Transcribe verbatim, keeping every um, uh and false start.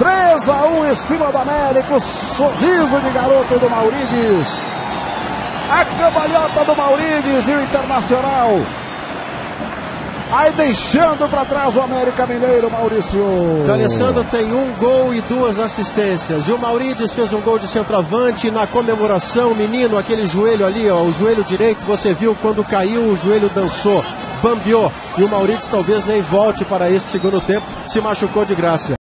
três a um em cima do América. O sorriso de garoto do Maurides. A cambalhota do Maurides e o Internacional. Aí deixando para trás o América Mineiro, Maurício. D'Alessandro tem um gol e duas assistências. E o Maurides fez um gol de centroavante. Na comemoração, menino, aquele joelho ali, ó, o joelho direito, você viu quando caiu, o joelho dançou, bambeou. E o Maurides talvez nem volte para esse segundo tempo, se machucou de graça.